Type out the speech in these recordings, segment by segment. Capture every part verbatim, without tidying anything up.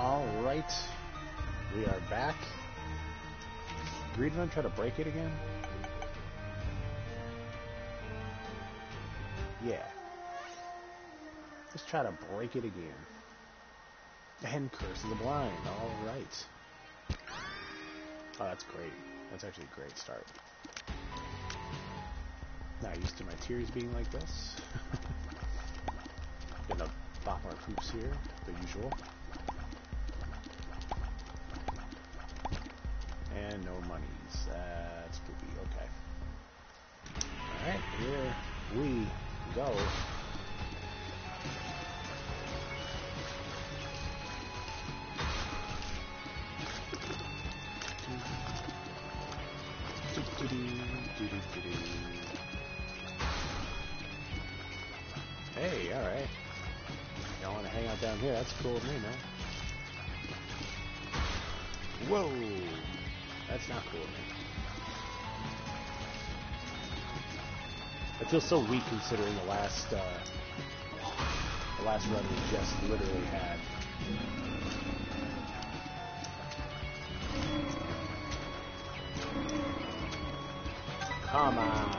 Alright. We are back. Greedrun try to break it again? Yeah. Let's try to break it again. And Curse of the Blind. Alright. Oh, that's great. That's actually a great start. Not used to my tears being like this. Gonna pop our troops here, the usual. And no monies. That's poopy. Okay. Alright, here we go. Hey, alright. Y'all want to hang out down here? That's cool with me, man. Whoa! That's not cool with me. I feel so weak considering the last, uh, the last run we just literally had. Come on.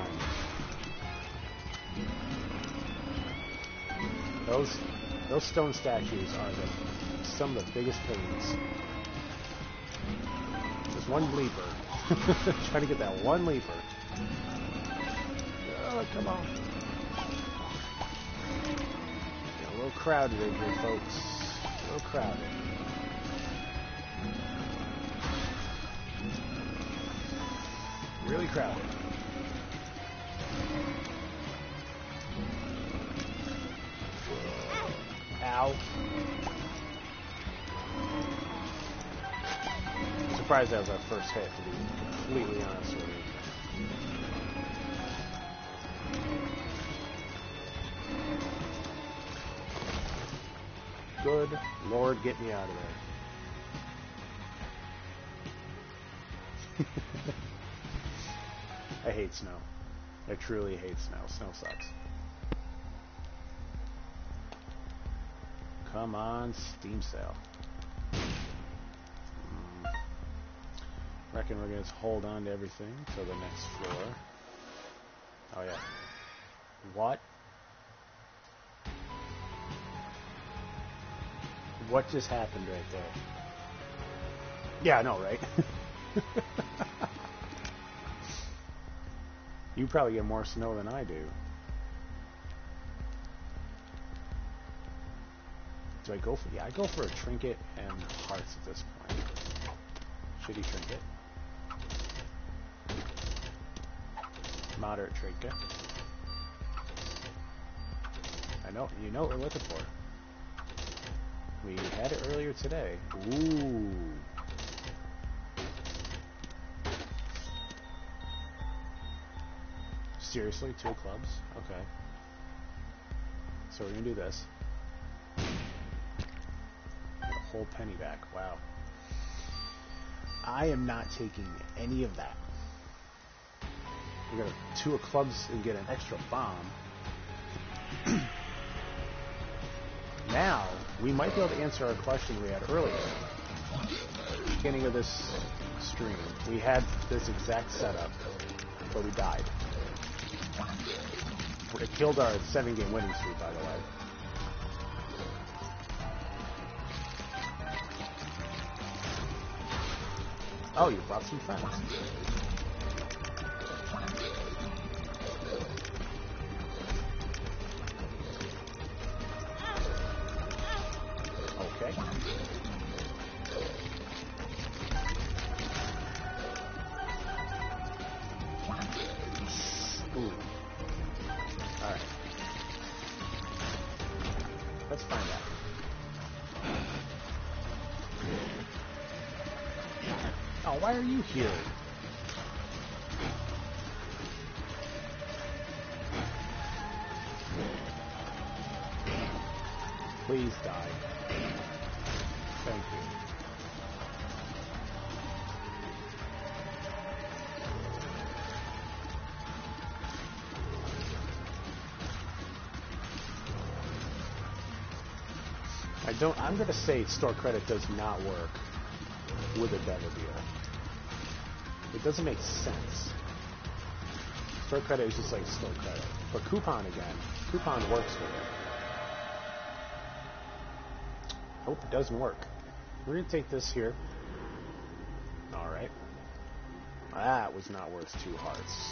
Those those stone statues are the, some of the biggest pains. Just one leaper. Try to get that one leaper. Oh, come on. Get a little crowded in here, folks. A little crowded. Really crowded. Ow. I'm surprised that was our first hit, to be completely honest with you. Good Lord, get me out of there. I hate snow. I truly hate snow. Snow sucks. Come on, Steam Sale. Mm. Reckon we're going to hold on to everything till the next floor. Oh yeah. What? What just happened right there? Yeah, I know, right? You probably get more snow than I do. Do I go for... Yeah, I go for a trinket and hearts at this point. Shitty trinket. Moderate trinket. I know, you know what we're looking for. We had it earlier today. Ooh. Seriously, two clubs? Okay. So we're gonna do this. Get a whole penny back. Wow. I am not taking any of that. We're gonna two of clubs and get an extra bomb. Now, we might be able to answer our question we had earlier. Beginning of this stream, we had this exact setup, but we died. It killed our seven-game winning streak, by the way. Oh, you brought some friends. Okay. Ooh. Alright. Let's find out. Oh, why are you here? Please die. Thank you. I don't. I'm going to say store credit does not work with a Devil Deal. It doesn't make sense. Store credit is just like store credit, but coupon again. Coupon works with it. Hope it doesn't work. We're going to take this here. All right. That was not worth two hearts.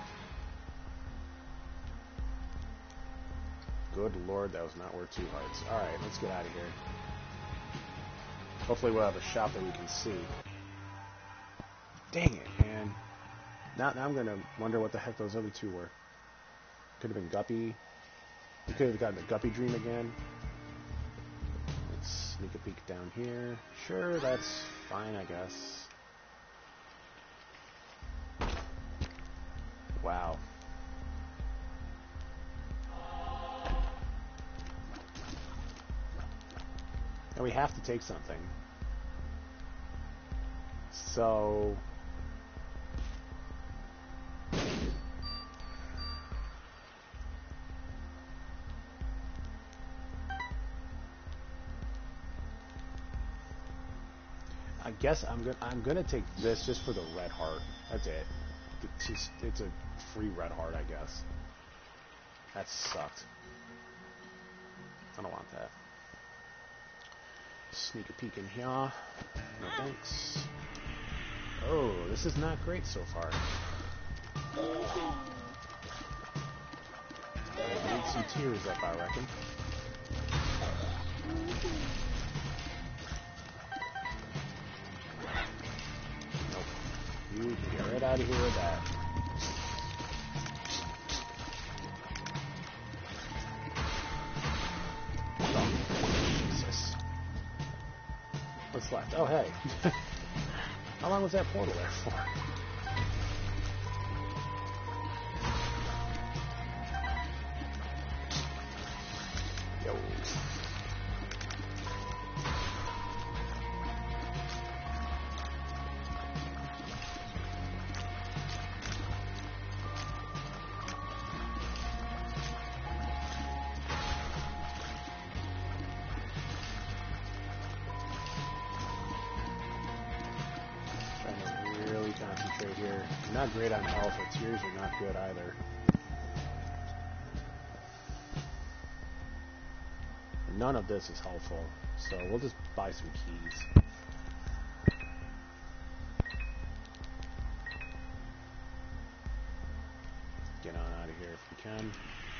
Good lord, that was not worth two hearts. Alright, let's get out of here. Hopefully we'll have a shop that we can see. Dang it, man. Now, now I'm going to wonder what the heck those other two were. Could have been Guppy. We could have gotten the Guppy Dream again. Let's sneak a peek down here. Sure, that's fine, I guess. Wow. And we have to take something. So... I guess I'm gonna I'm gonna take this just for the red heart. That's it. It's just it's a free red heart, I guess. That sucked. I don't want that. Sneak a peek in here. No thanks. Oh, this is not great so far. I need some tears up, I reckon. Nope. You can get right out of here with that. What's left? Oh, hey. How long was that portal there for? Yo. Concentrate here. I'm not great on health, or tears are not good either. None of this is helpful, so we'll just buy some keys. Get on out of here if we can.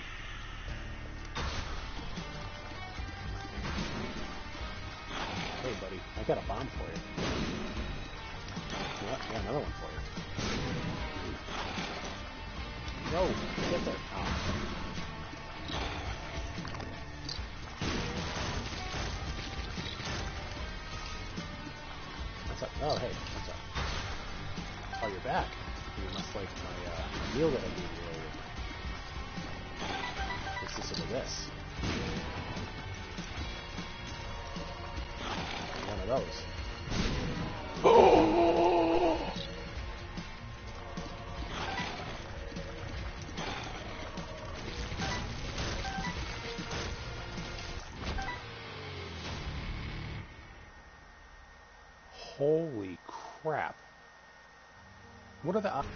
Hey buddy, I got a bomb for you. Yeah, yeah, another one for you. No, get there. Oh. What's up? Oh, hey, what's up? Oh, you're back. You must like my, uh, my meal that I gave you earlier. What's this over this? One of those. Oh! Holy crap. What are the op-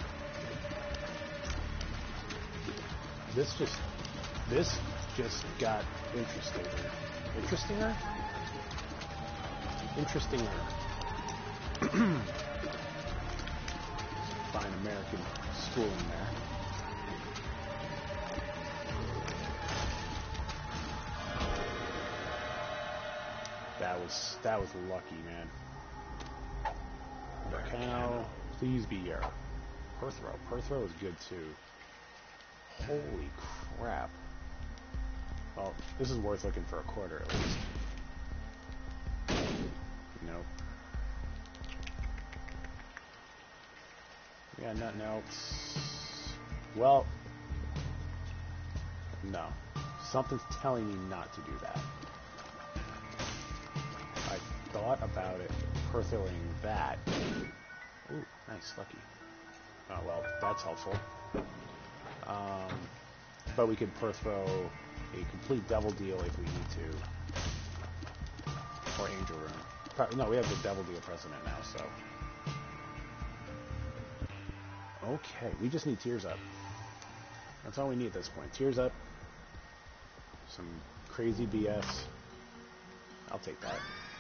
This just this just got interesting. Interestinger? Interestinger. Fine American schooling there. That was that was lucky, man. Volcano, please be Yarrow. Perthrow. Perthrow is good too. Holy crap. Well, this is worth looking for a quarter at least. Nope. Yeah, nothing else. Well, no. Something's telling me not to do that. I thought about it, Perthroing that. Ooh, nice, lucky. Oh, well, that's helpful. Um, but we could Perthrow a complete Devil Deal if we need to. Or Angel Room. Pro no, we have the Devil Deal Precedent now, so. Okay, we just need Tears Up. That's all we need at this point. Tears Up. Some crazy B S. I'll take that.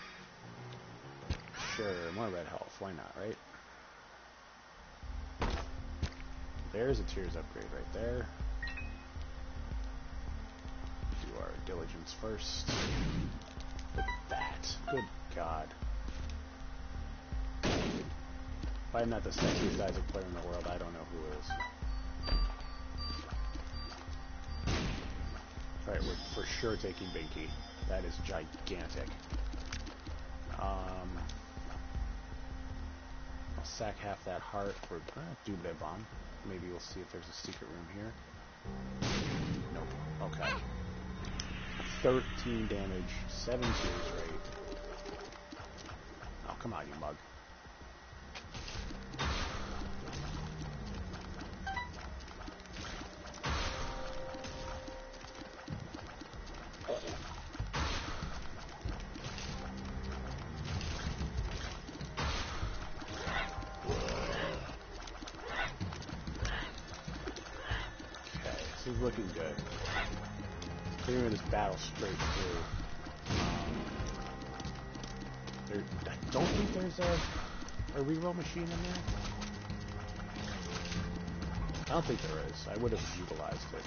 Sure, more red health. Why not, right? There's a Tears upgrade right there. Do our diligence first. Look at that. Good God. If I'm not the sexiest Isaac player in the world, I don't know who is. Alright, we're for sure taking Binky. That is gigantic. Um, I'll sack half that heart for uh, Dubé Bomb. Maybe we'll see if there's a secret room here. Nope. Okay. thirteen damage, seven tears rate. Oh, come on, you mug. This is looking good. Clearing this battle straight through. Um, there, I don't think there's a, a reroll machine in there. I don't think there is. I would have utilized it.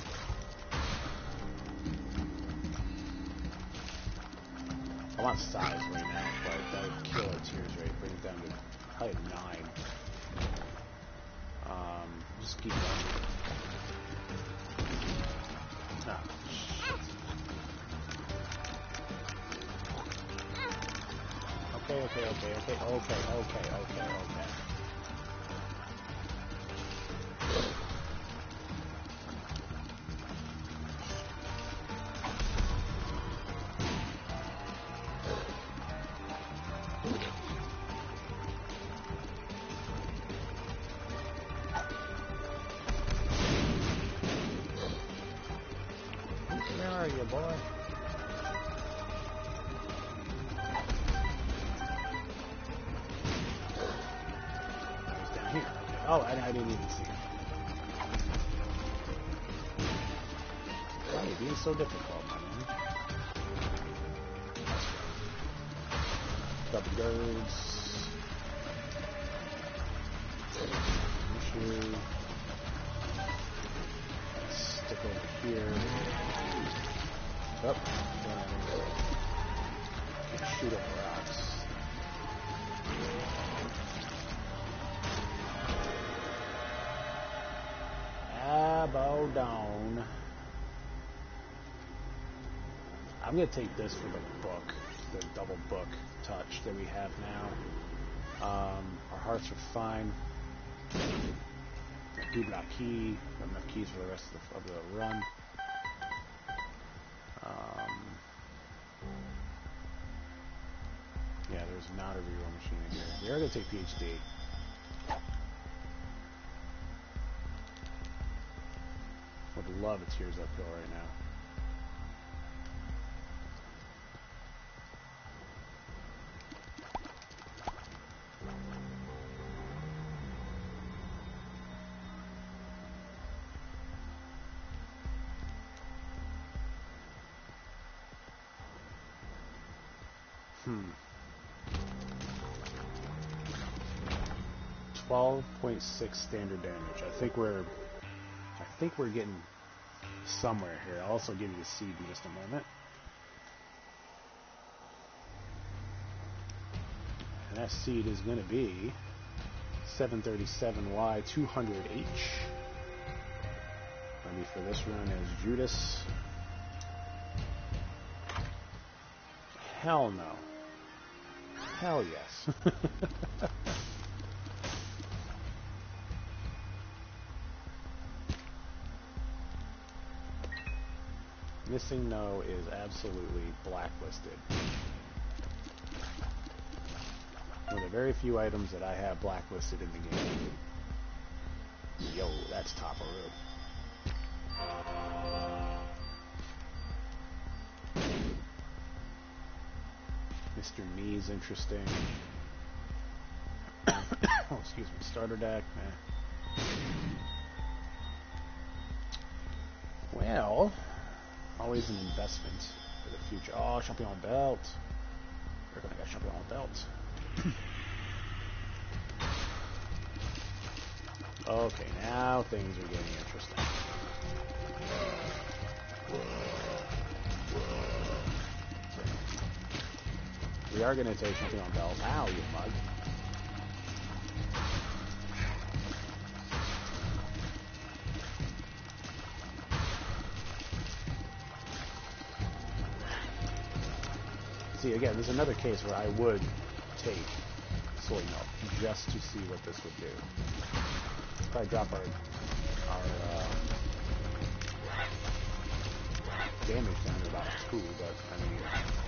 I want size right now, but that would kill our tears rate, bring it down to probably nine. Um, just keep going. Ah, shit. Okay, okay, okay, okay, okay, okay, okay, okay. Where are you, boy? He's down here. Okay. Oh, I, I didn't even see him. Why are you being so difficult, my man? That's good. Double guards. Issue. Stick over here. Up. Shoot up rocks. Abodone. I'm going to take this for the book, the double book touch that we have now. Um, our hearts are fine. Dubla key, got enough keys for the rest of the, of the run. Um, yeah, there's not a reroll machine in here. We are going to take P H D. Would love a Tears Up pill right now. Hmm. twelve point six standard damage. I think we're I think we're getting somewhere here. I'll also give you the seed in just a moment. And that seed is going to be seven thirty-seven Y, two hundred H. Let me for this run as Judas. Hell no. Hell yes. Missing no is absolutely blacklisted. One of the very few items that I have blacklisted in the game. Yo, that's Topperoo. Mister Me's interesting. Oh, excuse me. Starter deck. Eh. Well, always an investment for the future. Oh, Champion Belt. We're gonna get Champion Belt. Okay, now things are getting interesting. We are going to take something on Belt. Ow, you mug. See, again, there's another case where I would take soy milk just to see what this would do. Probably drop our, our uh, damage down to about two, but I mean...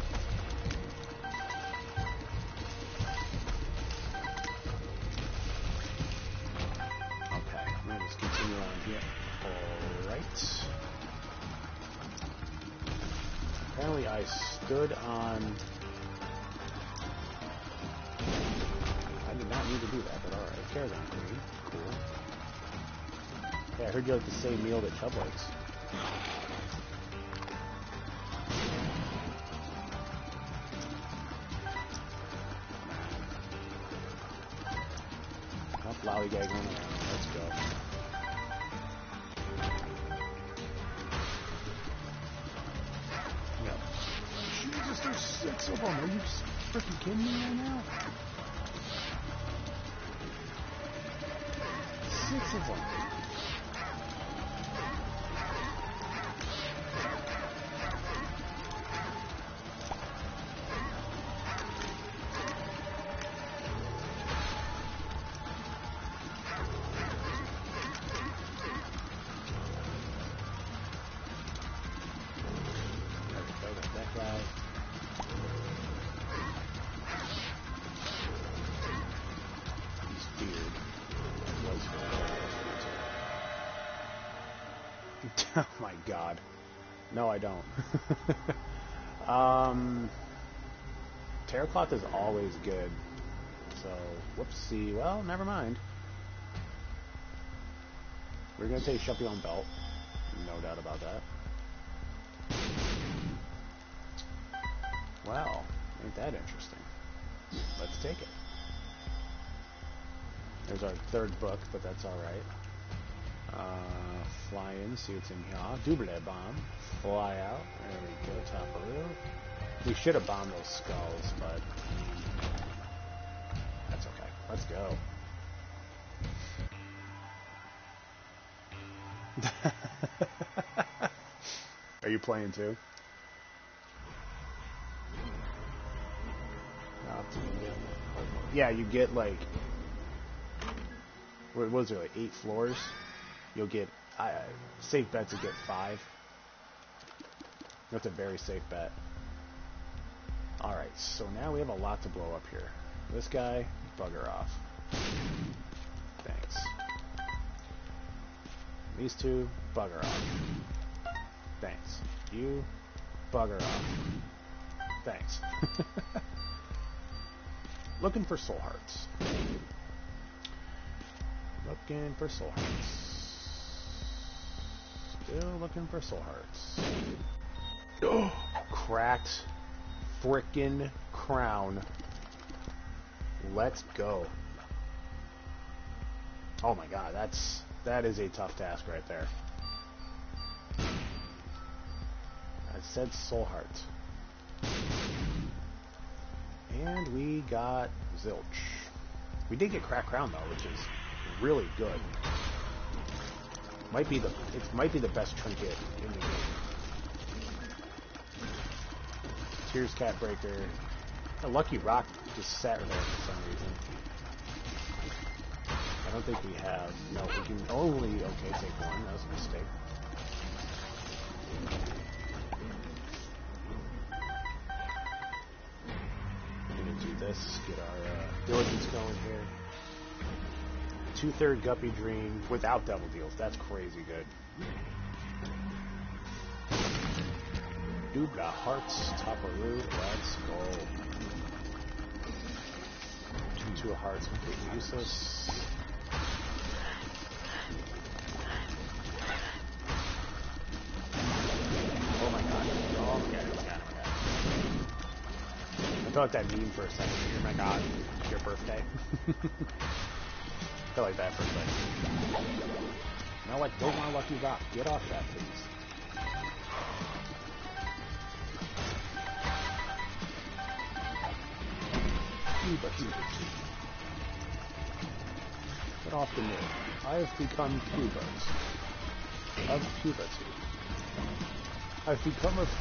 Okay, I'm going to just continue on here. Alright. Apparently I stood on... I did not need to do that, but alright. Caravan Queen. Cool. Yeah, I heard you like the same meal that Chubb likes. Oh, lollygag on around. Let's go. Yep. Jesus, there's six of them. Are you freaking kidding me right now? Six of them. That guy. His beard was oh my god. No, I don't. um, Terracloth is always good. So, whoopsie. Well, never mind. We're going to take Champion Belt. No doubt about that. Wow, ain't that interesting. Let's take it. There's our third book, but that's alright. Uh, fly in, see what's in here. Double bomb. Fly out. There we go, Taparoo. We should have bombed those skulls, but that's okay. Let's go. Are you playing too? Yeah, you get like, what was there, like eight floors? You'll get, uh, safe bet to get five. That's a very safe bet. Alright, so now we have a lot to blow up here. This guy, bugger off. Thanks. These two, bugger off. Thanks. You, bugger off. Thanks. Looking for soul hearts. Looking for soul hearts. Still looking for soul hearts. Oh, cracked frickin' crown. Let's go. Oh my god, that's that is a tough task right there. I said soul heart. And we got zilch. We did get cracked crown though, which is really good. Might be the it might be the best trinket in the game. Tears Cat Breaker. A Lucky Rock just sat there for some reason. I don't think we have. No, we can only okay take one. That was a mistake. We're gonna do this. Get our uh, diligence going here. Two-third Guppy Dream without Devil Deals. That's crazy good. Dubla Hearts, Taparoo, let's go. two of hearts completely useless. Oh my god. Oh my god, oh my god, oh my god. I felt like that meme for a second. Oh my god, it's your birthday. I felt like that for a second. You know what? Don't want to lucky rock. Get off that, please. Cuba, Cuba, Cuba. Get off the moon. I have become Cubas. Of puberty. I've become a...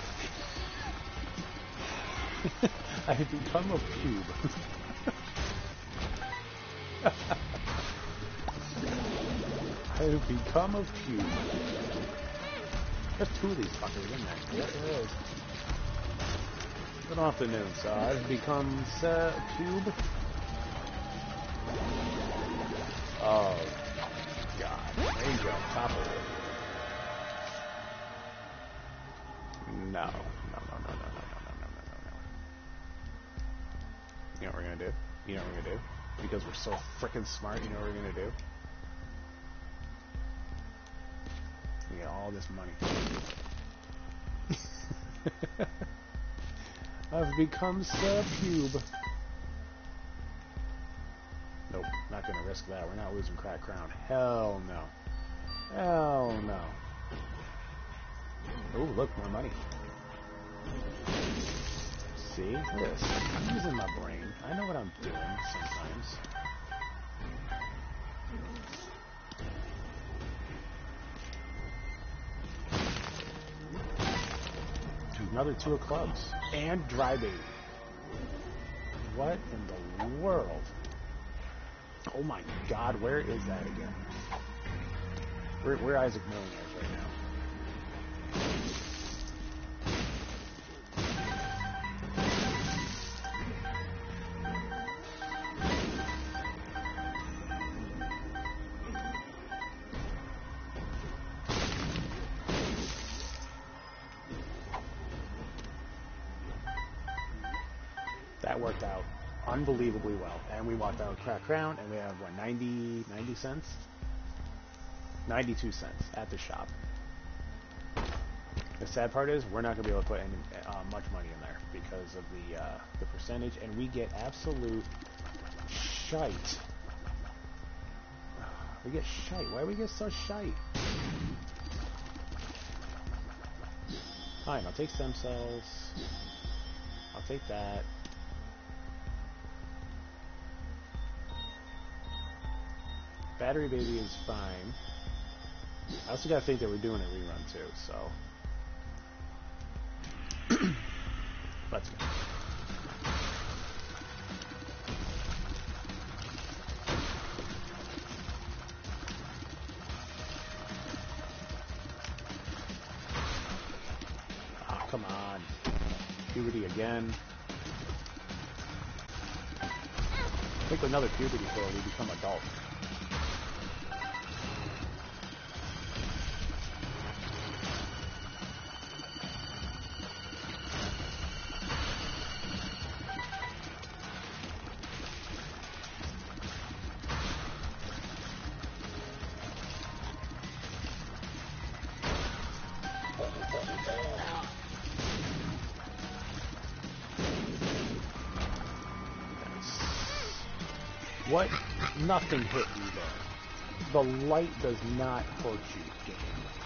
I have become a cube. I have become a cube. There's two of these fuckers in there. Yep, there is. Get off the news. Uh, I've become a cube. Oh, God. There you go. Top of it. No. No, no, no, no, no, no, no, no, no, no. You know what we're gonna do? You know what we're gonna do? Because we're so frickin' smart, you know what we're gonna do? We get all this money. I've become Sir Cube. Nope, not gonna risk that. We're not losing Crack Crown. Hell no. Hell no. Oh, look, more money. See? Look at this. I'm using my brain. I know what I'm doing sometimes. Another two of clubs. And dry baby. What in the world? Oh my god, where is that again? We're, we're Isaac Millionaires right now. That worked out unbelievably well. And we walked out with Crack Crown, and we have, what, ninety, ninety cents? ninety-two cents at the shop. The sad part is, we're not going to be able to put any, uh, much money in there because of the, uh, the percentage, and we get absolute shite. We get shite. Why do we get so shite? Fine, I'll take stem cells. I'll take that. Battery Baby is fine. I also gotta think that we're doing a rerun too, so let's go. Oh, come on. Puberty again. I think another puberty before we become adult. What? Nothing hit you there. The light does not hurt you, game.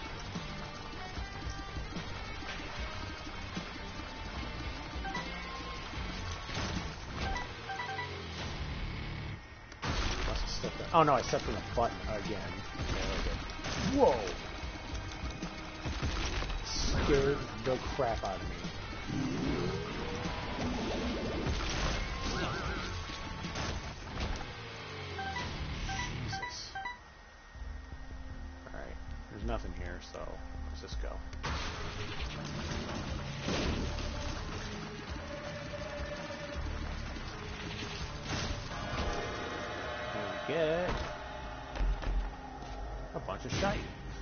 Must have stepped on. Oh no, I stepped on the button again. Okay, whoa! Scared the crap out of me. Nothing here, so let's just go. And we get a bunch of shite.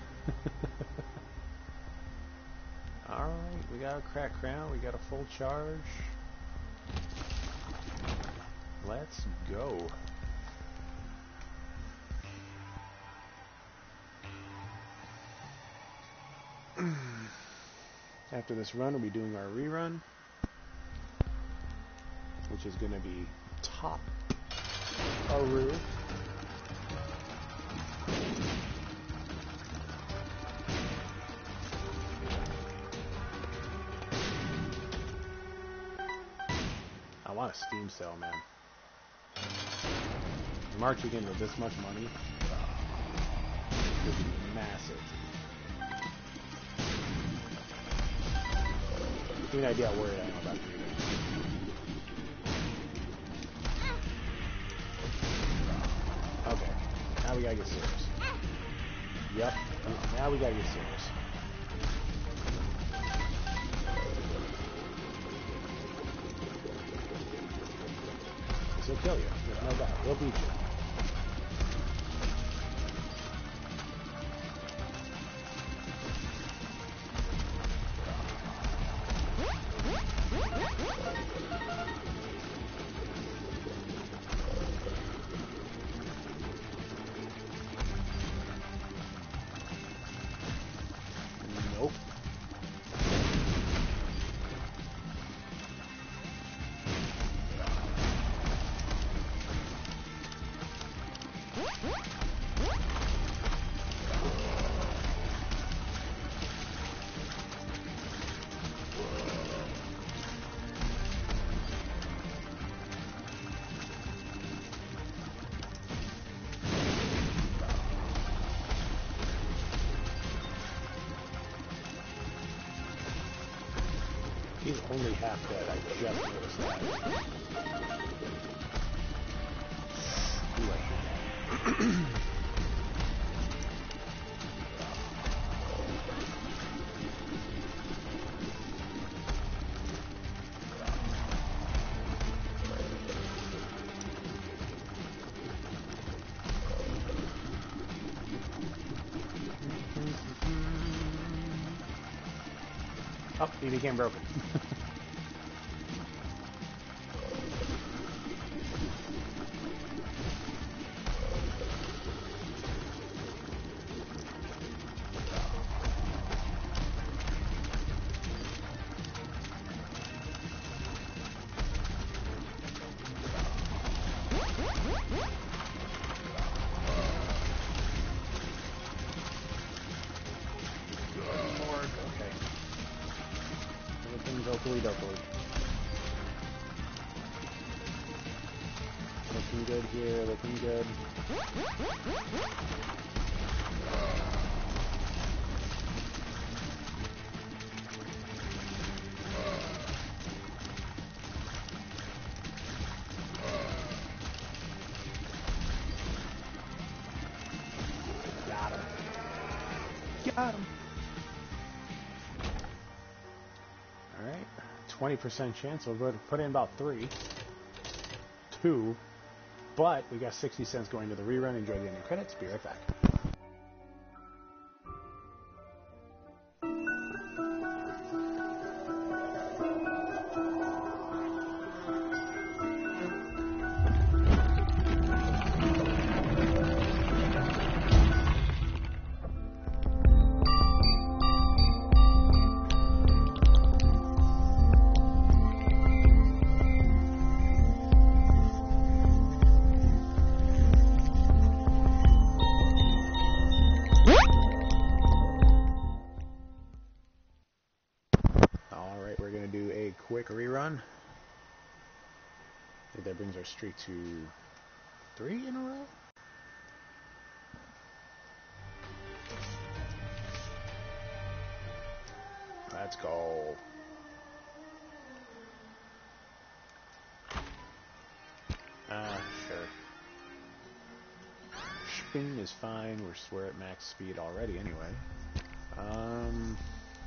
Alright, we got a Crack Crown, we got a full charge. Let's go. After this run, we'll be doing our rerun, which is going to be top Aru. I want a Steam sale, man. Marching into this much money is massive. Give you an idea how worried I am about you. Okay, now we gotta get serious. Yep, now we gotta get serious. He'll kill you, there's no doubt. He'll beat you. Nope. He's only half dead, I just noticed that. Ooh, I hate that. Oh, he became broken. Dokily, dokily. Looking good here, looking good. Got him. Got him. twenty percent chance, we'll go to put in about three. Two. But we got sixty cents going to the rerun. Enjoy the ending credits. Be right back. Quick rerun. I think that brings our streak to three in a row. Let's go. Ah, sure. Spin is fine. We're, we're at max speed already anyway. Um...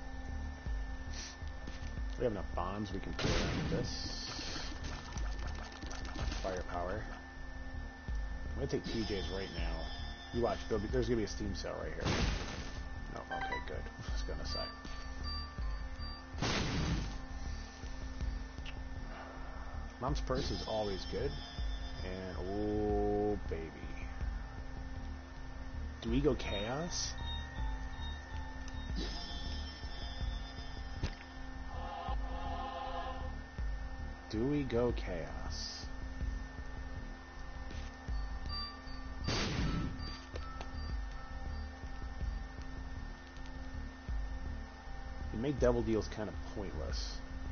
We have enough bombs, we can play around with this. Firepower. I'm gonna take T J's right now. You watch, be, there's gonna be a Steam sale right here. Oh, okay, good. I was gonna say. Mom's purse is always good. And, oh, baby. Do we go Chaos? Do we go Chaos? You make double deals kind of pointless.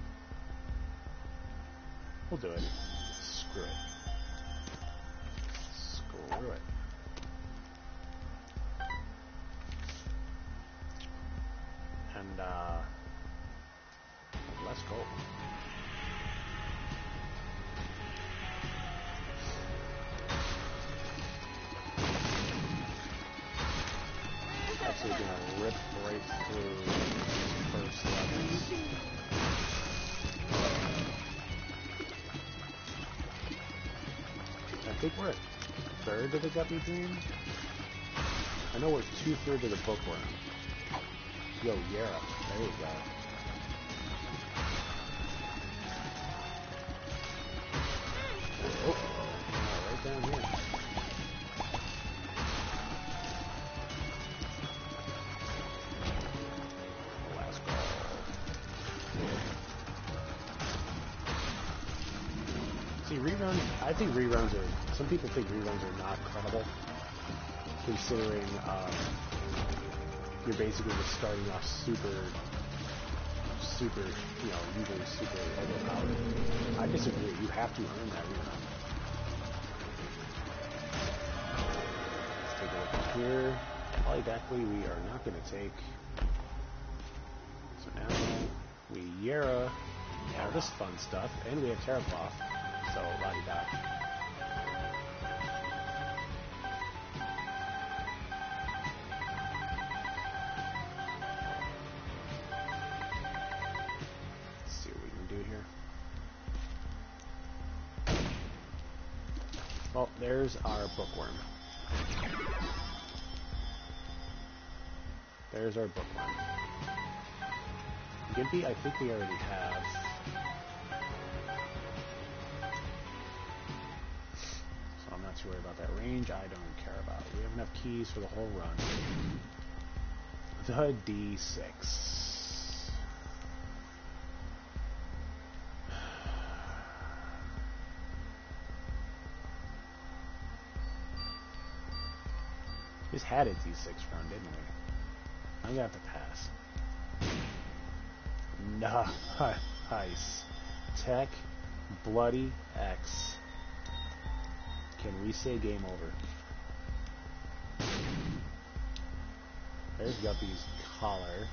We'll do it. Screw it. Screw it. And, uh... less gold. Actually gonna rip right through first levels. I think we're a third of the Guppy Dream. I know we're two-thirds of the Bookworm. Yo, Yara. There you go. Oh, yeah, right down here. Last ball. See, reruns, I think reruns are, some people think reruns are not credible, considering um, you're basically just starting off super, super, you know, usually super overpowered. I disagree. You have to earn that rerun. Let's take a look at here. Polydactyly we are not going to take. So now we Yara all this fun stuff, and we have Terracloth. So la-di-da. Well, there's our Bookworm. There's our Bookworm. Gimpy, I think we already have. So I'm not too worried about that. Range, I don't care about. We have enough keys for the whole run. The D six. We just had a D six run, didn't we? I'm gonna have to pass. Nice. Tech Bloody X. Can we say game over? There's Guppy's collar.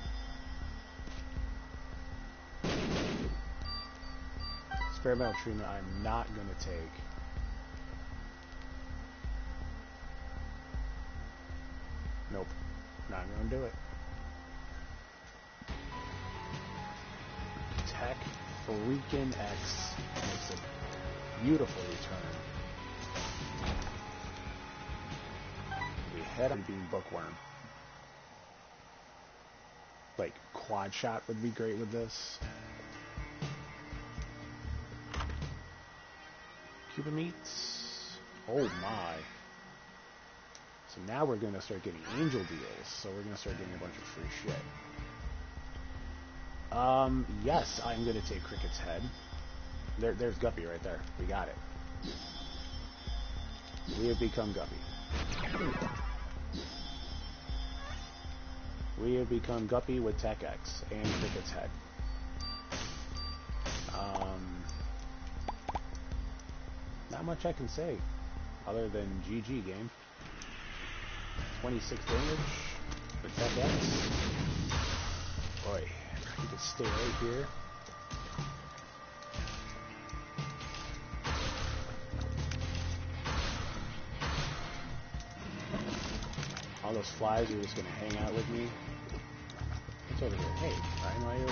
Experimental treatment I'm not gonna take. Nope. Not gonna do it. Tech freaking X makes a beautiful return. We head on being Bookworm. Like, quad shot would be great with this. Cuban meats. Oh my. So now we're going to start getting angel deals. So we're going to start getting a bunch of free shit. Um, yes, I'm going to take Cricket's head. There, there's Guppy right there. We got it. We have become Guppy. We have become Guppy with Tech X and Cricket's head. Um, not much I can say other than G G game. twenty-six damage for Tech X. Boy, you can stay right here. All those flies are just going to hang out with me. What's over here? Hey, Ryan, why are you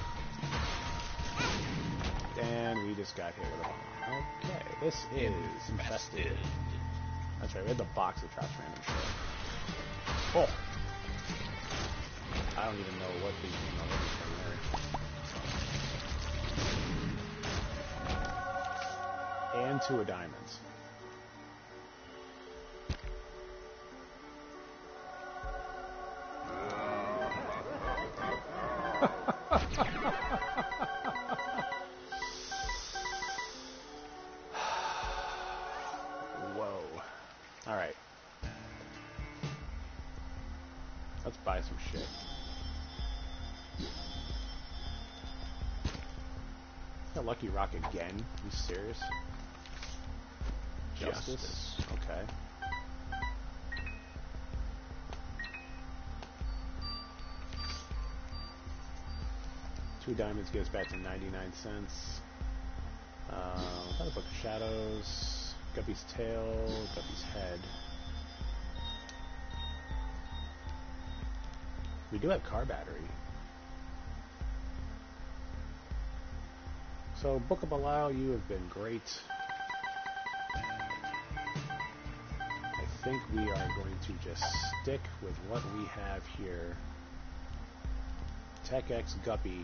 over here? And we just got hit with a bomb. Okay, this is infested. That's right, we had the box that drops random shit. Oh! I don't even know what these things are. And two of diamonds. Whoa. Alright. Let's buy some shit. A Lucky Rock again? Are you serious? Justice? Justice. Okay. Two diamonds goes back to ninety-nine cents. Uh, another Book of Shadows. Guppy's tail. Guppy's head. We do have car battery. So, Book of Belial, you have been great. I think we are going to just stick with what we have here. Tech X Guppy.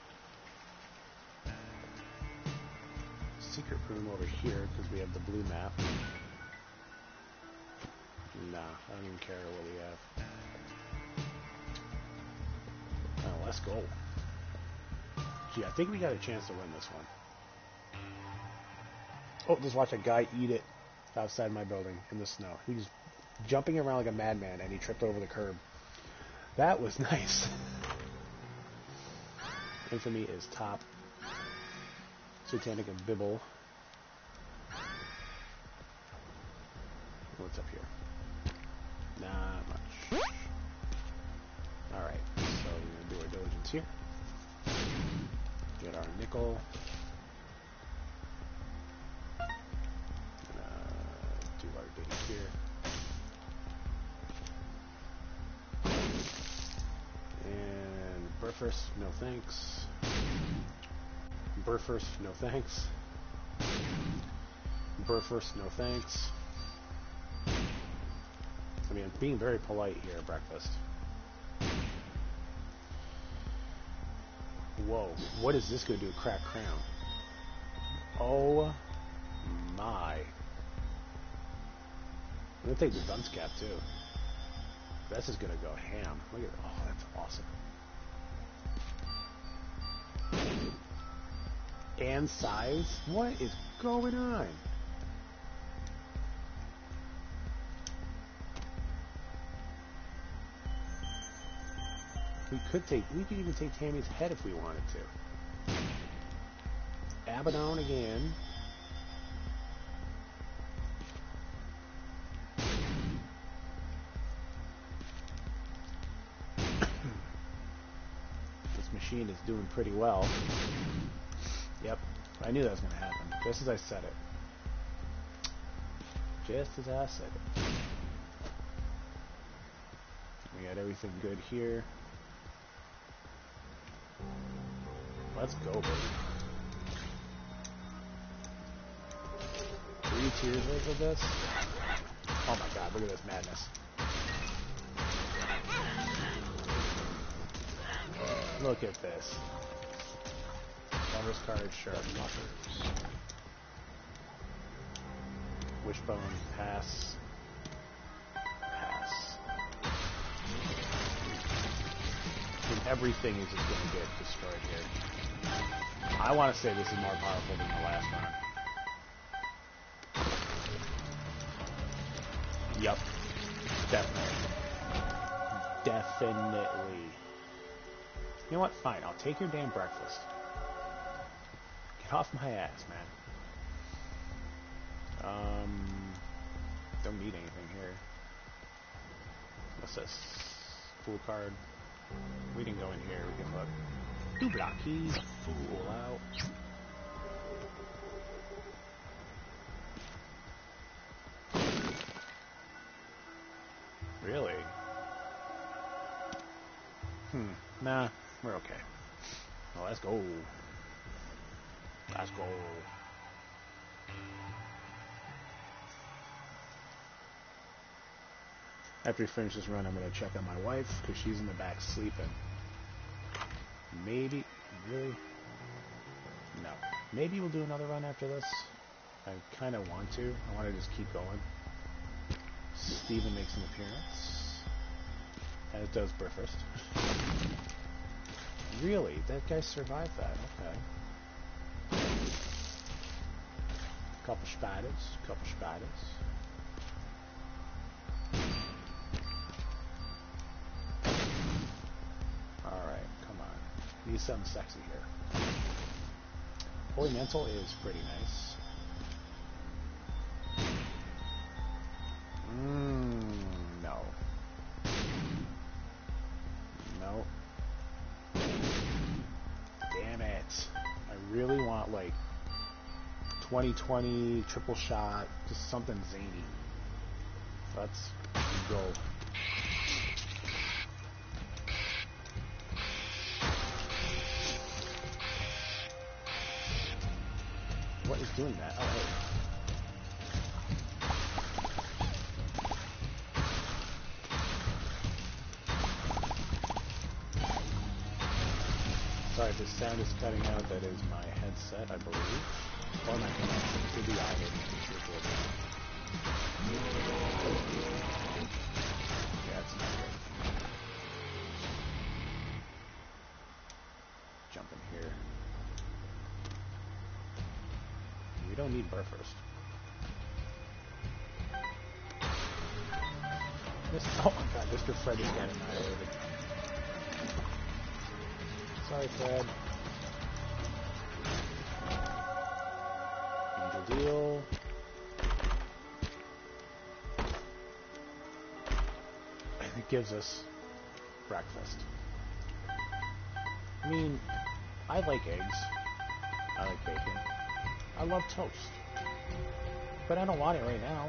Secret room over here because we have the blue map. Nah, I don't even care what we have. Oh, let's go. Gee, I think we got a chance to win this one. Oh, just watch a guy eat it outside my building in the snow. He was jumping around like a madman and he tripped over the curb. That was nice. Infamy is top. Satanic and Bibble. What's up here? Not much. Alright, so we're going to do our diligence here. Get our nickel. Gonna do our date here. And Burfirst, no thanks. Burfirst, no thanks. Burfirst, no thanks. I mean, I'm being very polite here at breakfast. Whoa, what is this going to do? Crack crown. Oh my. I'm going to take the dunce cap too. This is going to go ham. Look at, oh, that's awesome. And size? What is going on? We could take, we could even take Tammy's head if we wanted to. Abaddon again. This machine is doing pretty well. Yep, I knew that was going to happen, just as I said it. Just as I said it. We got everything good here. Let's go, baby. Three tiers worth of this? Oh my god, look at this madness. Look at this. Lover's card, sure. Lovers. Wishbone, pass. Pass. And everything is just going to get destroyed here. I want to say this is more powerful than the last one. Yep. Definitely. Definitely. You know what? Fine. I'll take your damn breakfast. Get off my ass, man. Um, don't need anything here. What's this? Fool card. We can go in here. We can look. Two block keys. Fool out. Really? Hmm. Nah. We're okay. Well, let's go. Let's go. After we finish this run, I'm going to check on my wife, because she's in the back sleeping. Maybe... Really? No. Maybe we'll do another run after this. I kind of want to. I want to just keep going. Steven makes an appearance. As does Burfirst. Really? That guy survived that. Okay. Couple spiders. Couple spiders. Alright, come on. Need something sexy here. Holy Mantle is pretty nice. Mmm, no. No. Damn it. I really want, like, twenty twenty, triple shot, just something zany. Let's go. What is doing that? Oh, hey. Sorry, if the sound is cutting out, that is my headset, I believe. Or my connection. Could be either. Yeah, it's not good. Jump in here. We don't need Burfirst. This, oh my god, Mister Fred is getting annihilated. Sorry, Fred. Angel Deal. It gives us breakfast. I mean, I like eggs. I like bacon. I love toast. But I don't want it right now.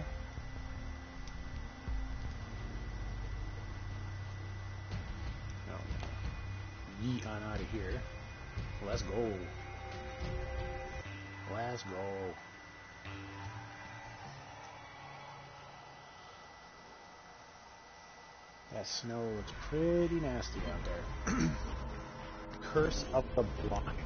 No. Yeet on out of here. Let's go. Let's go. That snow looks pretty nasty out there. Curse of the Blind.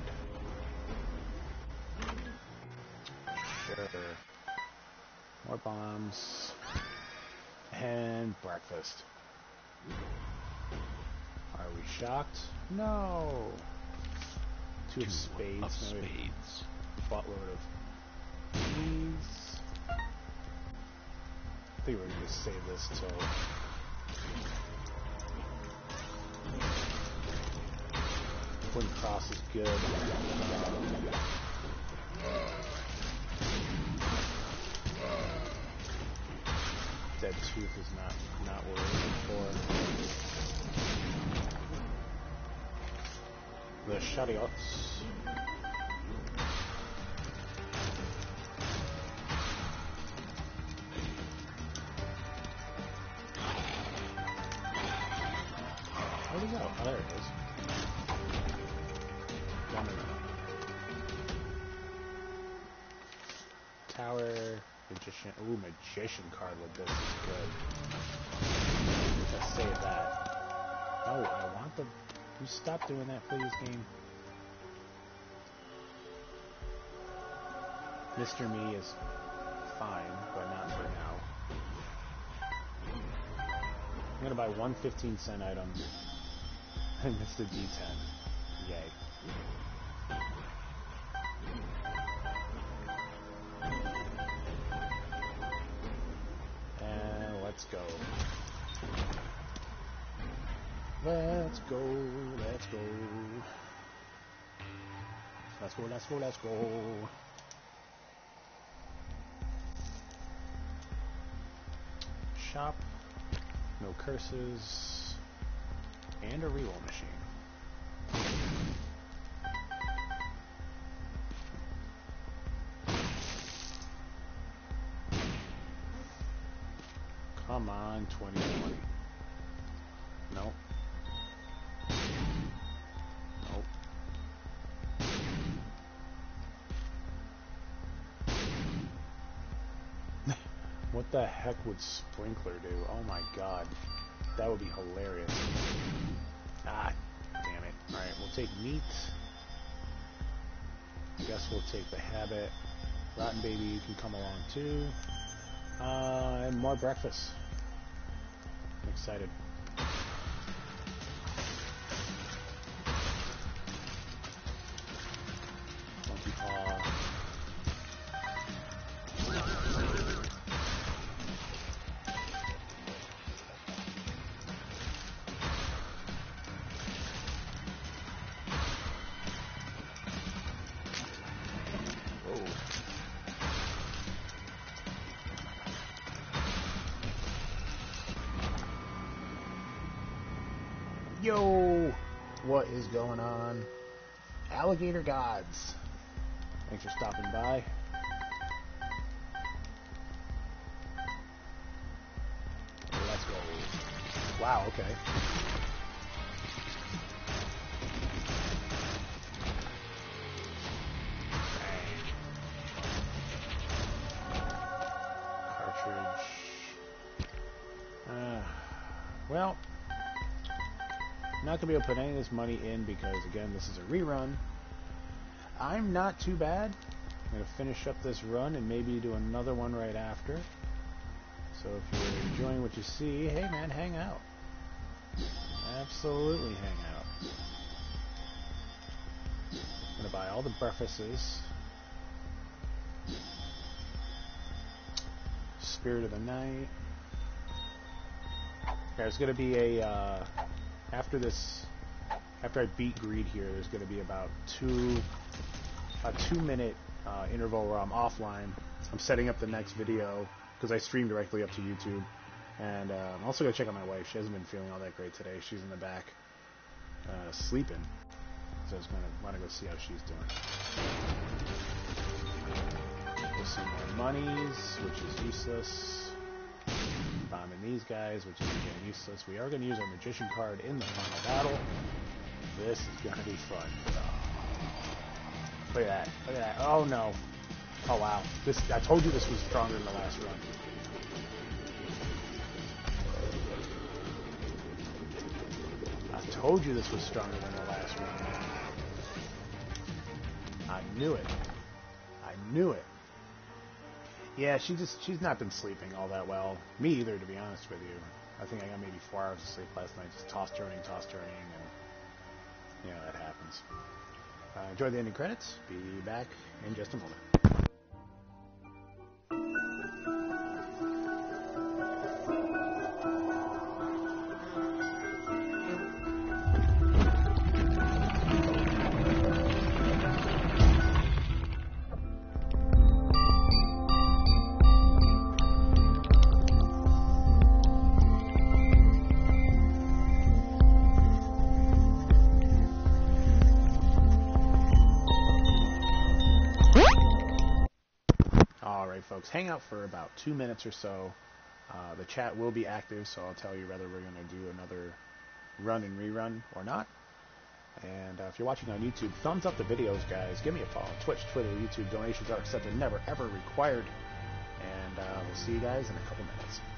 Sure. More bombs. And breakfast. Are we shocked? No. Two, Two of spades. Of spades. Buttload of keys. I think we're going to save this till... When cross is good. Dead Tooth is not not what we're looking for. The Shariots. Where'd he go? Oh, there it is. Tower, Magician. Ooh, Magician card with this is good. Let's save that. No, I want the... You stop doing that, please, game. Mister Me is fine, but not for now. I'm gonna buy one fifteen cent item and Mister D ten. Yay. Let's go. Let's go. Let's go. Let's go. Let's go. Let's go. Shop. No curses. And a reroll machine. Come on, twenty twenty. Nope. Nope. What the heck would Sprinkler do? Oh my god. That would be hilarious. Ah, damn it. Alright, we'll take meat. I guess we'll take the habit. Rotten Baby, you can come along too. Uh, and more breakfast. I'm excited. Yo! What is going on? Alligator Gods. Thanks for stopping by. Let's go. Wow, okay. Cartridge. Uh, well, I'm not going to be able to put any of this money in because, again, this is a rerun. I'm not too bad. I'm going to finish up this run and maybe do another one right after. So if you're enjoying what you see, hey man, hang out. Absolutely hang out. I'm going to buy all the breakfasts. Spirit of the Night. There's going to be a, uh, after this, after I beat Greed here, there's going to be about two, a two minute uh, interval where I'm offline. I'm setting up the next video because I stream directly up to YouTube. And uh, I'm also going to check on my wife. She hasn't been feeling all that great today. She's in the back uh, sleeping. So I was going to want to go see how she's doing. We'll see more monies, which is useless. Bombing these guys, which is again useless. We are going to use our Magician card in the final battle. This is going to be fun. Look at that. Look at that. Oh no. Oh wow. This I told you this was stronger than the last run. I told you this was stronger than the last run. I knew it. I knew it. Yeah, she just she's not been sleeping all that well. Me either, to be honest with you. I think I got maybe four hours of sleep last night, just toss turning, toss turning, and you know, that happens. Uh, enjoy the ending credits. Be back in just a moment. Folks, hang out for about two minutes or so. Uh, the chat will be active, so I'll tell you whether we're going to do another run and rerun or not. And uh, if you're watching on YouTube, thumbs up the videos, guys. Give me a follow. Twitch, Twitter, YouTube. Donations are accepted, never, ever required. And uh, we'll see you guys in a couple minutes.